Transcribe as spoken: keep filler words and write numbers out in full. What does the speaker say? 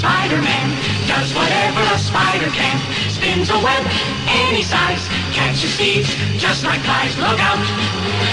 Spider-Man does whatever a spider can. Spins a web any size, catches thieves just like flies. Look out!